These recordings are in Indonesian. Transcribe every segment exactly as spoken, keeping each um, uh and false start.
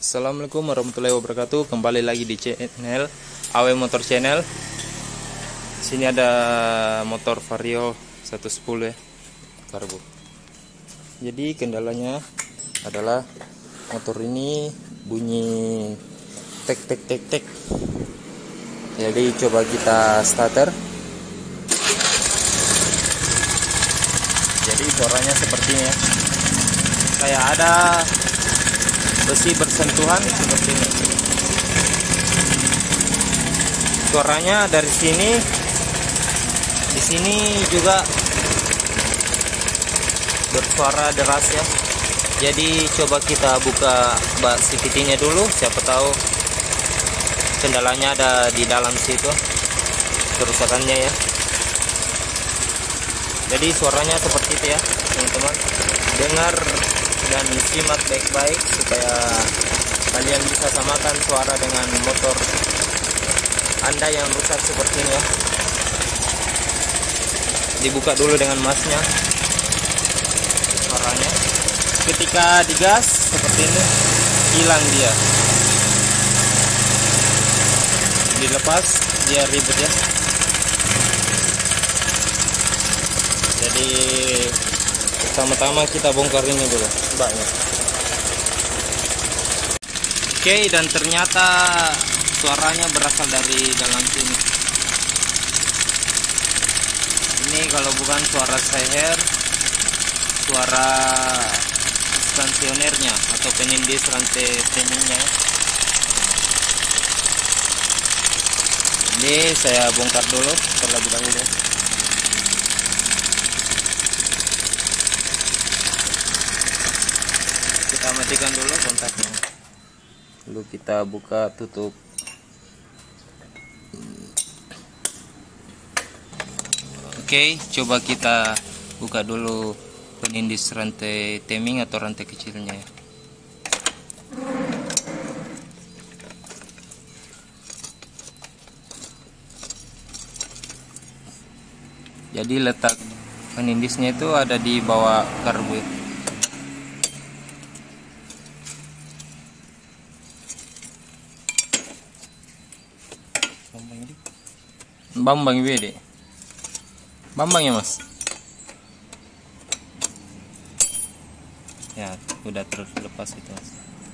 Assalamualaikum warahmatullahi wabarakatuh. Kembali lagi di channel A W Motor Channel. Sini ada motor Vario seratus sepuluh ya, karbo. Jadi kendalanya adalah motor ini bunyi tek tek tek tek. Jadi coba kita starter. Jadi suaranya seperti ini ya. Kayak ada besi bersentuhan seperti ini. Suaranya dari sini, di sini juga bersuara deras ya. Jadi coba kita buka bak C V T-nya dulu, siapa tahu kendalanya ada di dalam situ, kerusakannya ya. Jadi suaranya seperti itu ya, teman-teman. Dengar dan simak baik-baik supaya kalian bisa samakan suara dengan motor Anda yang rusak seperti ini ya. Dibuka dulu dengan masnya suaranya. Ketika digas seperti ini hilang dia. Dilepas dia ribet ya. Jadi pertama-tama kita bongkar ini dulu baknya. Oke, dan ternyata suaranya berasal dari dalam sini. Ini kalau bukan suara seher, suara stansionernya atau penindis rantai temingnya. Ini saya bongkar dulu terlebih dahulu. Kita matikan dulu kontaknya, lalu kita buka tutup. Oke, coba kita buka dulu penindis rantai teming atau rantai kecilnya ya. Jadi letak penindisnya itu ada di bawah karbu. Bambang bede. Bambang ya mas. Ya udah terlepas itu mas.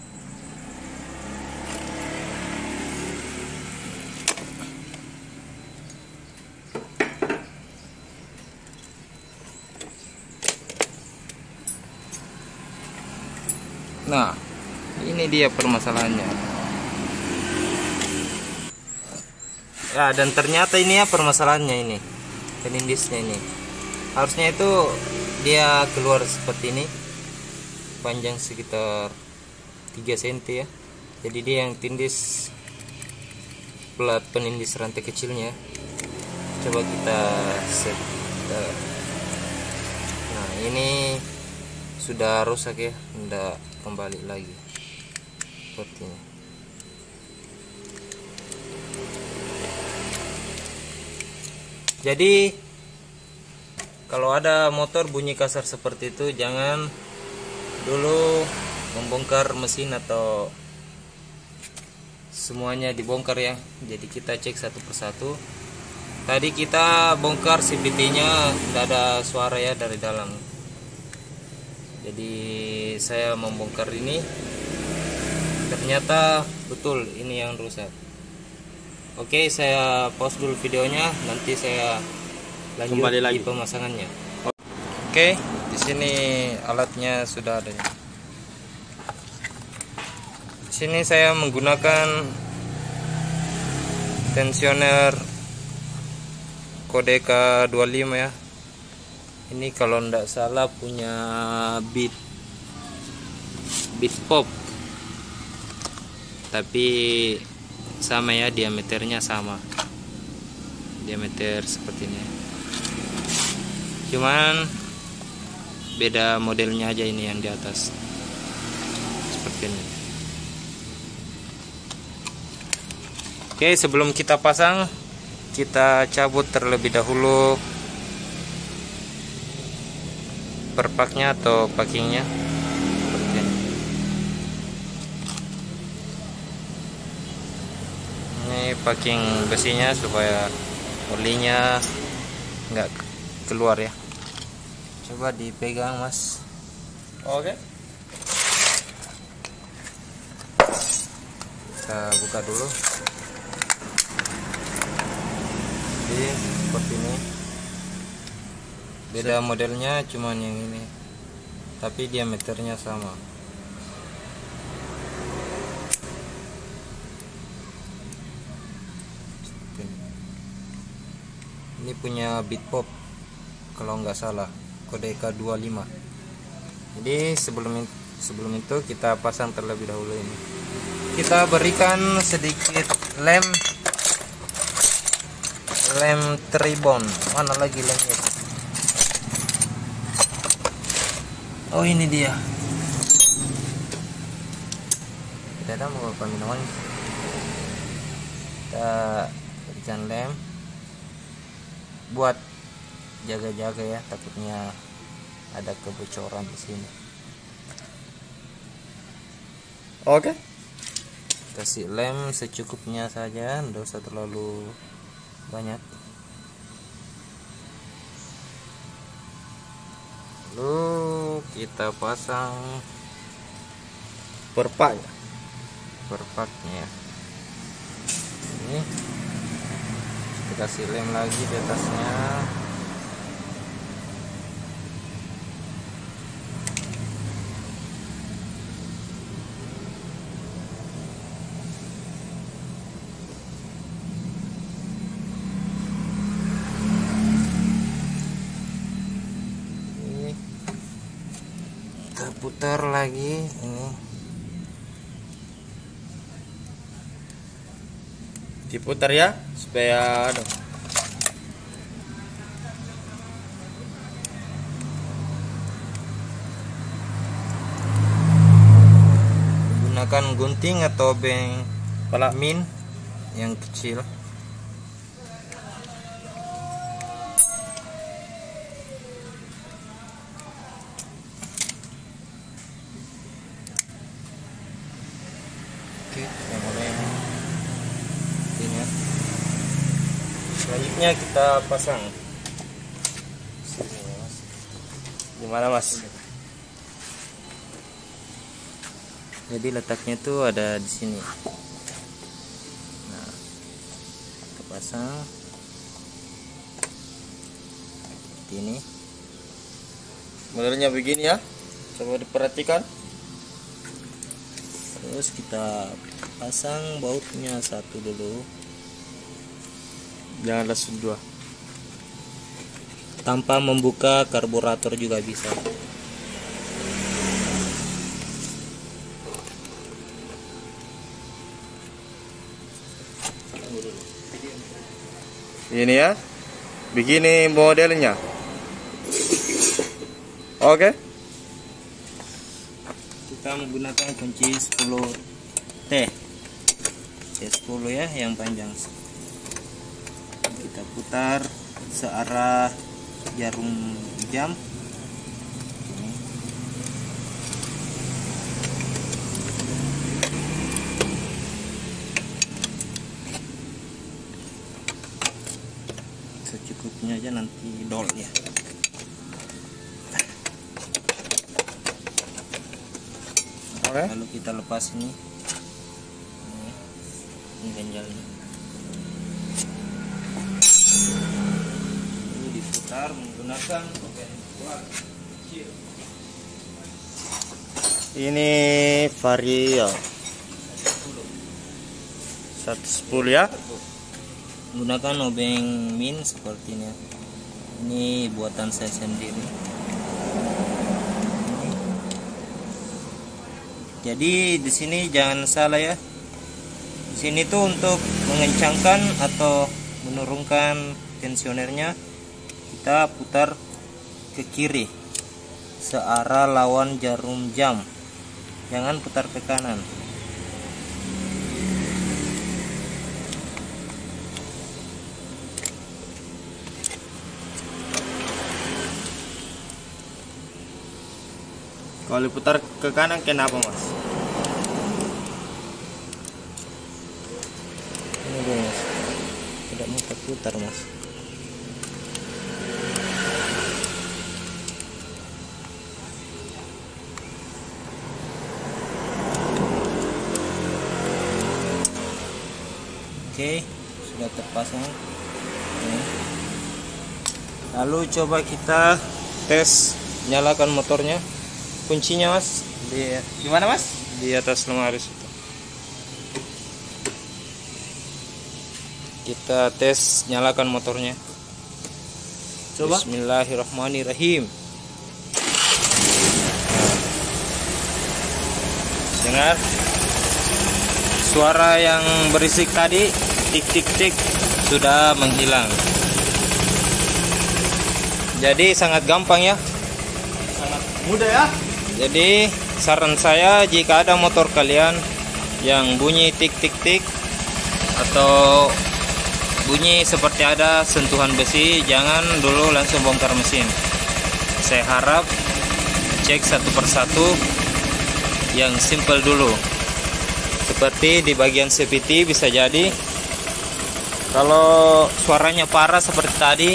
Nah ini dia permasalahannya. Ya, dan ternyata ini ya permasalahannya ini. Penindisnya ini. Harusnya itu dia keluar seperti ini. Panjang sekitar tiga sentimeter ya. Jadi dia yang tindis plat penindis rantai kecilnya. Coba kita set. Nah, ini sudah rusak ya, tidak kembali lagi. Seperti ini. Jadi kalau ada motor bunyi kasar seperti itu, jangan dulu membongkar mesin atau semuanya dibongkar ya. Jadi kita cek satu persatu. Tadi kita bongkar C V T-nya, tidak ada suara ya dari dalam. Jadi saya membongkar ini, ternyata betul ini yang rusak. Oke, saya pause dulu videonya, nanti saya lanjut kembali lagi pemasangannya. Oke, di sini alatnya sudah ada. Di sini saya menggunakan tensioner Kodeka dua puluh lima ya. Ini kalau tidak salah punya Beat Beat Pop. Tapi sama ya, diameternya sama, diameter seperti ini, cuman beda modelnya aja, ini yang di atas seperti ini. Oke, sebelum kita pasang kita cabut terlebih dahulu perpaknya atau packingnya. packing besinya supaya olinya nggak keluar ya. Coba dipegang mas. Oke. Kita buka dulu. Jadi seperti ini. Beda modelnya cuman yang ini, tapi diameternya sama. Ini punya Bitpop kalau nggak salah, kode K dua puluh lima. Jadi sebelum sebelum itu kita pasang terlebih dahulu ini. Kita berikan sedikit lem lem tribon. Mana lagi lemnya? Oh ini dia. Kita ada mau minuman. Kita berikan lem buat jaga-jaga ya, takutnya ada kebocoran di sini. Oke. Kasih lem secukupnya saja, tidak usah terlalu banyak. Lalu kita pasang perpak perpaknya. Ini kita kasih lem lagi di atasnya. Ini kita putar lagi ini. Diputar ya supaya aduh. Gunakan gunting atau beng pala min yang kecil. Oke, yang mulai ini ya. Selanjutnya kita pasang. Gimana mas? Jadi letaknya tuh ada di sini. Nah, kita pasang seperti ini. Modelnya begini ya. Coba diperhatikan. Terus kita pasang bautnya satu dulu. Jangan langsung dua. Tanpa membuka karburator juga bisa. Ini ya, begini modelnya. Oke. Kita menggunakan kunci sepuluh T T sepuluh ya, yang panjang. Kita putar searah jarum jam. Secukupnya aja, nanti dol ya. Okay. Lalu kita lepas ini, ini, ini ganjalnya. Lalu diputar menggunakan bagian luar kecil. Ini Vario seratus sepuluh ya. Menggunakan obeng min seperti ini. Ini buatan saya sendiri. Jadi di sini jangan salah ya. Di sini tuh untuk mengencangkan atau menurunkan tensionernya, kita putar ke kiri searah lawan jarum jam. Jangan putar ke kanan. Kalau diputar ke kanan kenapa mas? Tunggu mas, tidak mau putar mas. Oke, sudah terpasang. Lalu coba kita tes, nyalakan motornya. Kuncinya mas di Gimana mas? di atas lemari situ. Kita tes, nyalakan motornya. Coba. Bismillahirrahmanirrahim. Dengar suara yang berisik tadi, tik tik tik, sudah menghilang. Jadi sangat gampang ya. Sangat mudah ya. Jadi saran saya, jika ada motor kalian yang bunyi tik tik tik atau bunyi seperti ada sentuhan besi, jangan dulu langsung bongkar mesin. Saya harap cek satu persatu yang simple dulu. Seperti di bagian C V T bisa jadi kalau suaranya parah seperti tadi,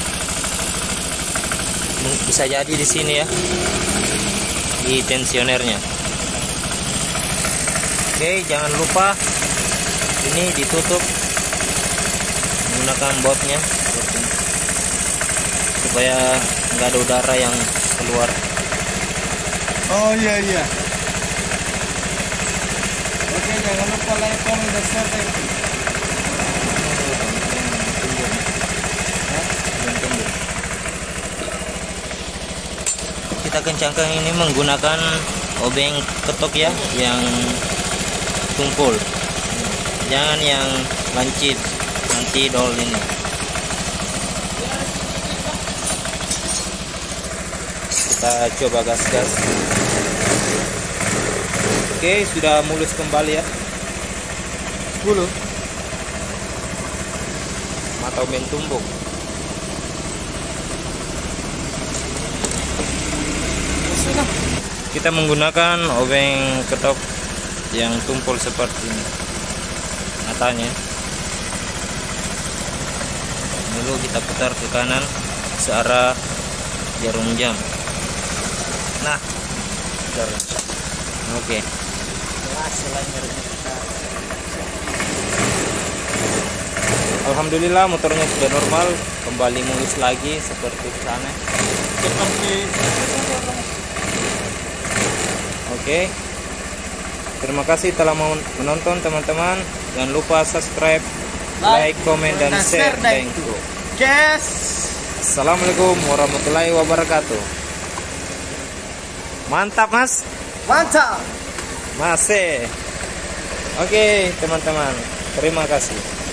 bisa jadi di sini ya, di tensionernya. Oke, jangan lupa ini ditutup menggunakan bautnya supaya nggak ada udara yang keluar. Oh iya iya. Oke, jangan lupa like, comment, dan share. Kita kencangkan ini menggunakan obeng ketok ya, yang tumpul, jangan yang lancip, nanti dol ini. Kita coba gas-gas. Oke, sudah mulus kembali ya. sepuluh. Mata obeng tumbuk. Kita menggunakan obeng ketok yang tumpul seperti ini matanya. Lalu kita putar ke kanan searah jarum jam. Nah, putar. Oke. Alhamdulillah motornya sudah normal, kembali mulus lagi seperti sana. Seperti Oke, terima kasih telah menonton teman-teman. Jangan lupa subscribe, like, comment, dan share. Thank you. Yes. Assalamualaikum warahmatullahi wabarakatuh. Mantap mas. Mantap. Masih. Oke teman-teman, terima kasih.